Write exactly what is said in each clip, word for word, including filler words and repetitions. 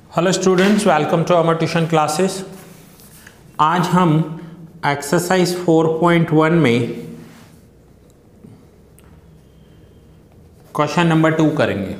Hello students, welcome to our tuition classes. आज हम exercise four point one में question number two करेंगे।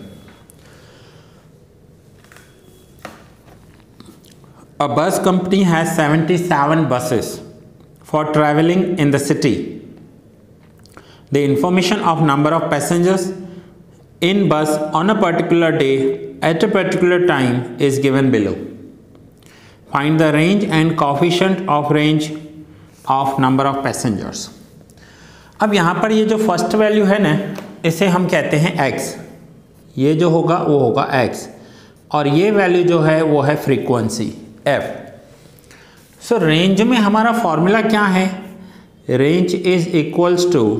A bus company has seventy seven buses for traveling in the city. The information of number of passengers in bus on a particular day at a particular time is given below. Find the range and coefficient of range of number of passengers. अब यहाँ पर ये जो first value है ना, इसे हम कहते हैं x। ये जो होगा वो होगा x और ये वैल्यू जो है वो है फ्रीक्वेंसी f। सो रेंज में हमारा फॉर्मूला क्या है? Range is equals to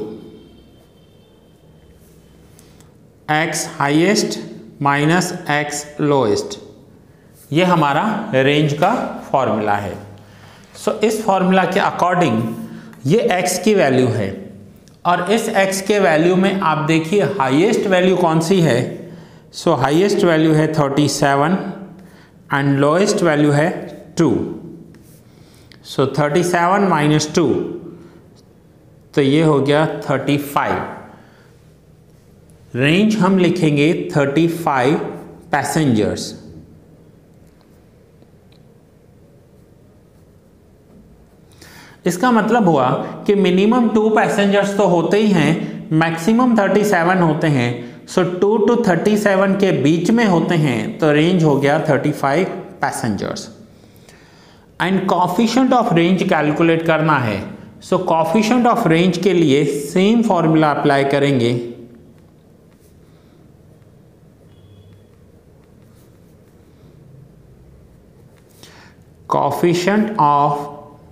x highest minus x lowest. ये हमारा रेंज का फॉर्मूला है। सो so, इस फॉर्मूला के अकॉर्डिंग ये x की वैल्यू है और इस x के वैल्यू में आप देखिए हाईएस्ट वैल्यू कौन सी है। सो हाईएस्ट वैल्यू है thirty seven and lowest value है two. So thirty seven minus two तो ये हो गया थर्टी फाइव। रेंज हम लिखेंगे थर्टी फाइव पैसेंजर्स। इसका मतलब हुआ कि मिनिमम टू पैसेंजर्स तो होते ही हैं, मैक्सिमम थर्टी सेवन होते हैं। So two to thirty seven के बीच में होते हैं तो रेंज हो गया thirty five passengers. And coefficient of range calculate करना है। सो कोएफिशिएंट ऑफ रेंज के लिए सेम फॉर्मूला अप्लाई करेंगे। Coefficient of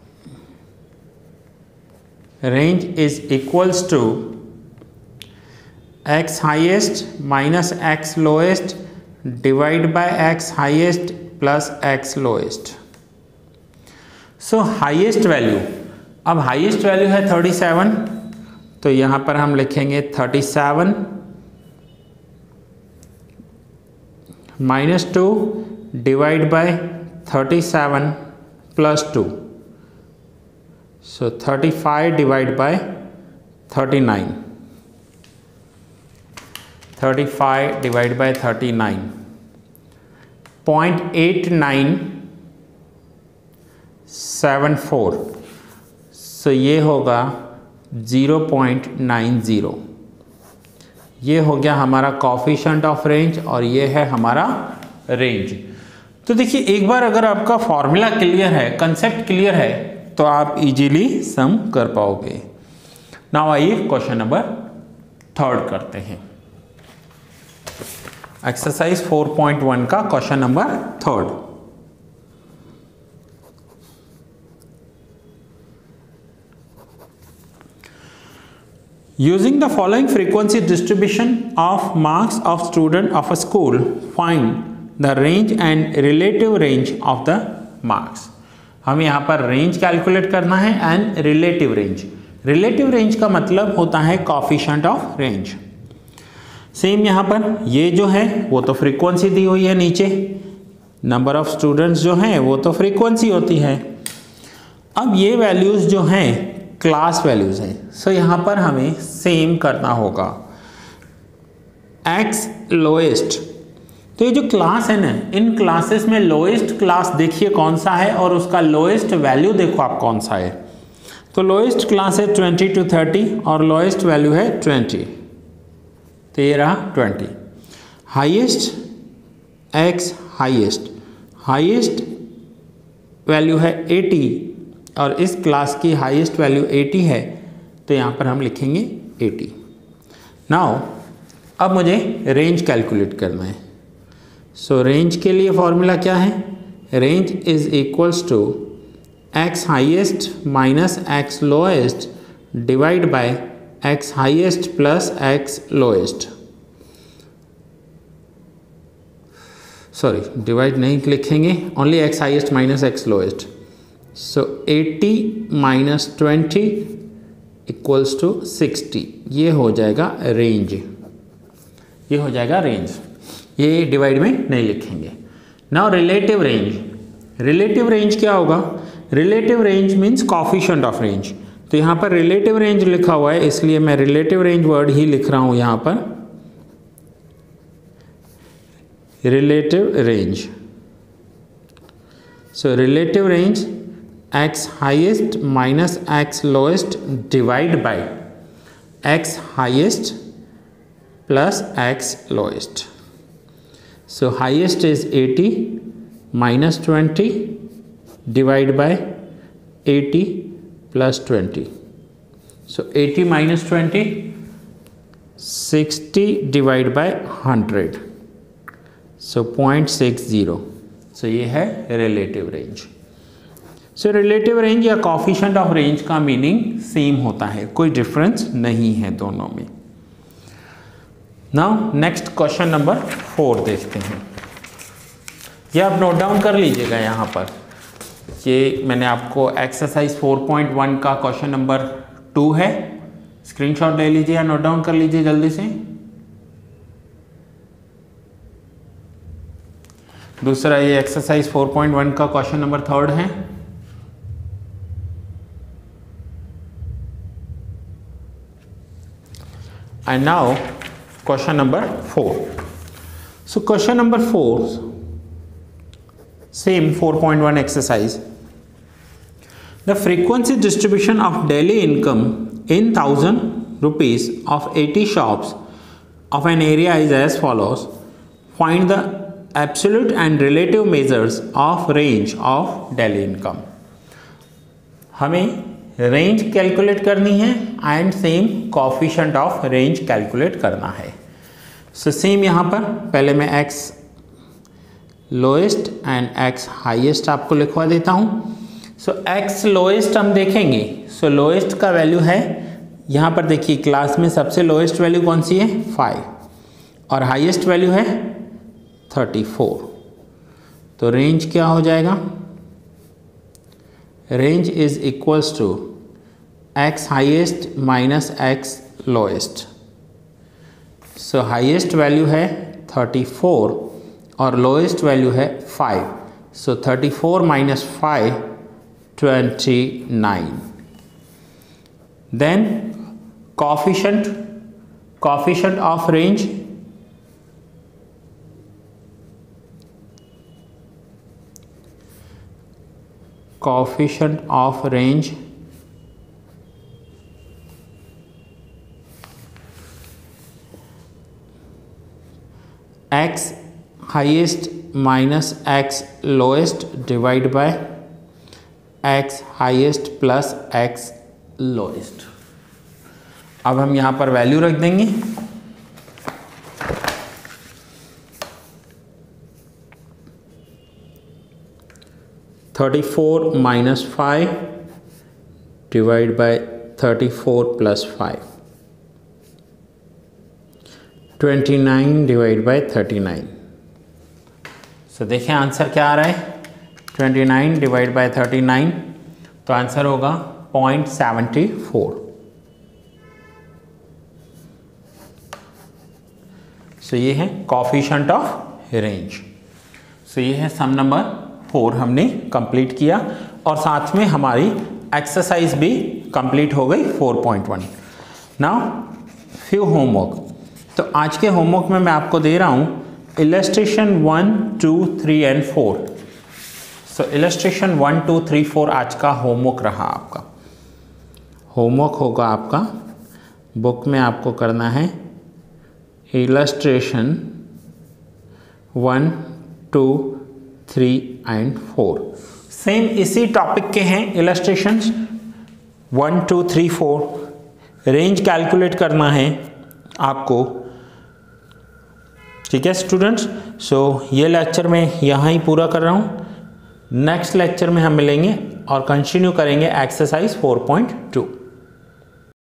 range is equals to x highest minus x lowest divide by x highest plus x lowest. So highest value, अब highest value है thirty seven तो यहाँ पर हम लिखेंगे thirty seven minus two divide by thirty seven plus two. So thirty five divide by thirty nine. Thirty five divide by thirty nine point eight nine seven four. So ये होगा zero point nine zero. ये हो गया हमारा coefficient of range और ये है हमारा रेंज। तो देखिए, एक बार अगर आपका फॉर्मूला क्लियर है, कंसेप्ट क्लियर है, तो आप इजीली सम कर पाओगे। नाउ आइए क्वेश्चन नंबर थर्ड करते हैं। एक्सरसाइज फोर पॉइंट वन का question number third. Using the following frequency distribution of marks of student of a school, find the range and relative range of the marks. हम यहाँ पर range calculate करना है and relative range. Relative range का मतलब होता है coefficient of range. Same यहाँ पर ये जो है वो तो फ्रीक्वेंसी दी हुई है, नीचे नंबर ऑफ स्टूडेंट्स जो हैं वो तो फ्रीक्वेंसी होती है। अब ये वैल्यूज जो हैं क्लास वैल्यूज हैं। सो यहाँ पर हमें सेम करना होगा। एक्स लोएस्ट, तो ये जो क्लास है ना, इन क्लासेस में लोएस्ट क्लास देखिए कौन सा है और उसका लोएस्ट वैल्यू देखो आप कौन सा है। तो लोएस्ट क्लास है ट्वेंटी टू थर्टी और लोएस्ट वैल्यू है ट्वेंटी। तो ये रहा twenty. Highest x highest, highest value है एटी और इस क्लास की हाईएस्ट वैल्यू एटी है तो यहाँ पर हम लिखेंगे एटी। नाउ अब मुझे रेंज कैलकुलेट करना है। सो so, रेंज के लिए फॉर्मूला क्या है? Range is equals to x highest minus x lowest divide by x highest plus x lowest. Sorry, divide नहीं लिखेंगे, only x highest minus x lowest. So eighty minus twenty equals to sixty. ये हो जाएगा range. ये हो जाएगा range. ये divide में नहीं लिखेंगे। Now relative range, relative range क्या होगा? Relative range means coefficient of range. तो यहाँ पर रिलेटिव रेंज लिखा हुआ है, इसलिए मैं रिलेटिव रेंज वर्ड ही लिख रहा हूँ यहाँ पर, relative range. So relative range x highest minus x lowest divide by x highest plus x lowest. So highest is eighty minus twenty divide by eighty plus twenty. So eighty minus twenty, sixty divide by hundred, so point six zero. So ये है relative range. So relative range या coefficient of range का meaning same होता है, कोई difference नहीं है दोनों में। Now next question number four देखते हैं। ये आप नोट डाउन कर लीजिएगा यहाँ पर, ये मैंने आपको एक्सरसाइज फोर पॉइंट वन का क्वेश्चन नंबर टू है, स्क्रीनशॉट ले लीजिए या नोट डाउन कर लीजिए जल्दी से। दूसरा ये एक्सरसाइज फोर पॉइंट वन का क्वेश्चन नंबर थर्ड है। And now question number four. So question number four, same four point one exercise. The frequency distribution of daily income in thousand rupees of eighty shops of an area is as follows. Find the absolute and relative measures of range of daily income. हमें range calculate करनी है and same coefficient of range calculate करना है। So so, same यहाँ पर पहले मैं x lowest and x highest आपको लिखवा देता हूँ। सो so, x लोएस्ट हम देखेंगे। सो so, लोएस्ट का वैल्यू है, यहाँ पर देखिए क्लास में सबसे लोएस्ट वैल्यू कौन सी है? फाइव, और हाईएस्ट वैल्यू है थर्टी फोर। तो रेंज क्या हो जाएगा? Range is equals to x highest minus x lowest. So highest value है थर्टी फोर और लोएस्ट वैल्यू है five. So thirty four minus five, twenty nine. Then coefficient, coefficient of range, coefficient of range x highest minus x lowest divide by x highest plus x lowest. अब हम यहाँ पर value रख देंगे। Thirty four minus five divide by thirty four plus five, twenty nine divide by thirty nine. So देखिए answer क्या आ रहा है? Twenty nine divide by thirty nine, तो आंसर होगा पॉइंट सेवेंटी फोर। सो ये है कोफिशिएंट ऑफ रेंज। सो ये है सम नंबर फोर हमने कंप्लीट किया, और साथ में हमारी एक्सरसाइज भी कंप्लीट हो गई four point one. Now few homework. तो आज के होमवर्क में मैं आपको दे रहा हूँ illustration one, two, three and four. So illustration one, two, three, four आज का होमवर्क रहा आपका। होमवर्क होगा आपका, बुक में आपको करना है illustration one, two, three and four. Same इसी टॉपिक के हैं illustrations one, two, three, four. Range calculate करना है आपको, ठीक है स्टूडेंट्स। सो ये लेक्चर मैं यहाँ ही पूरा कर रहा हूँ। नेक्स्ट लेक्चर में हम मिलेंगे और कंटिन्यू करेंगे एक्सरसाइज फोर पॉइंट टू।